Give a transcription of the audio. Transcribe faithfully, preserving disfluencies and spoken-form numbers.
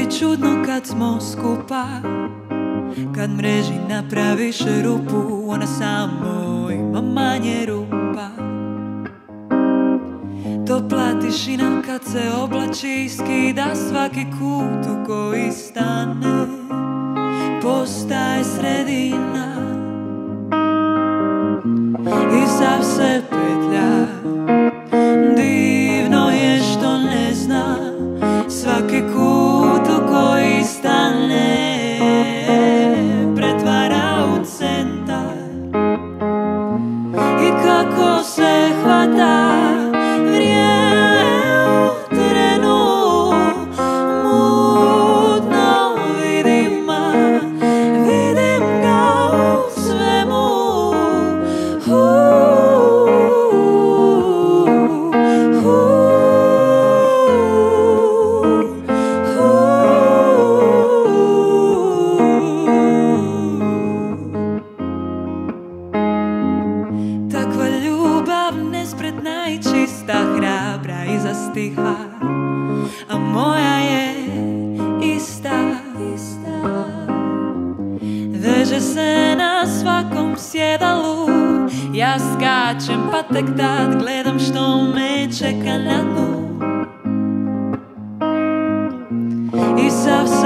ti čudno kad smo skupa, kad mreži napraviš rupu, ona samo ima manje rupa. Topla tišina kad se oblači i skida svaki kut u koji stane, postaje sredina i sav se petlja. Divno je što ne zna svaki kut u koji stane, pretvara u centar. I kako se hvata vrijeme u trenu, mutno vidima, vidim ga u svemu. Takva ljubav nespretna i čista, hrabra iza stiha, a moja je ista. Veže se na svakom sjedalu, ja skačem pa tek tad gledam što me čeka na dnu. I sav